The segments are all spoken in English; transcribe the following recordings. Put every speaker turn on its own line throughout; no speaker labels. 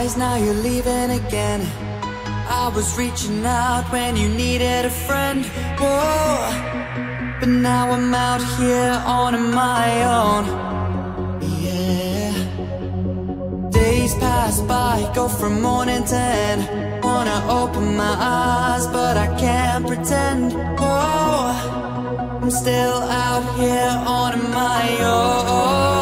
lies, now you're leaving again. I was reaching out when you needed a friend. Whoa, but now I'm out here on my own. Yeah. Days pass by, go from morning to end. Wanna open my eyes, but I can't pretend. Whoa, I'm still out here on my own.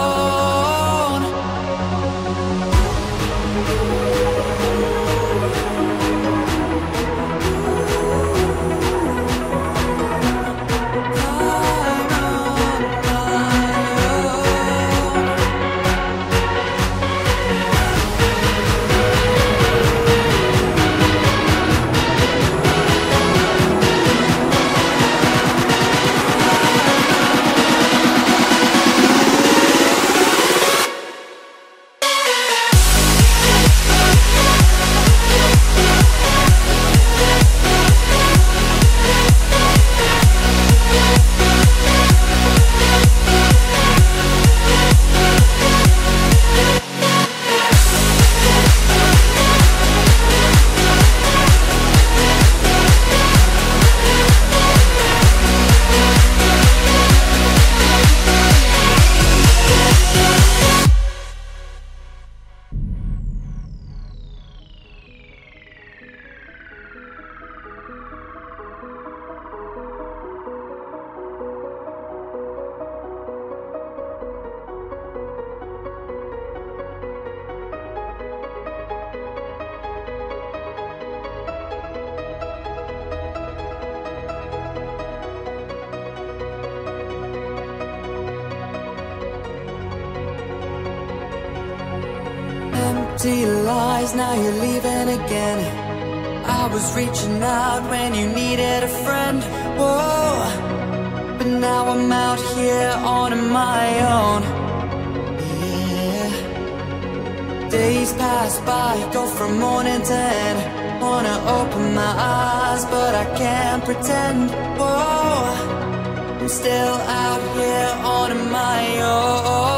Empty lies, now you're leaving again. I was reaching out when you needed a friend. Whoa, but now I'm out here on my own. Yeah. Days pass by, go from morning to end. Wanna open my eyes, but I can't pretend. Whoa, I'm still out here on my own.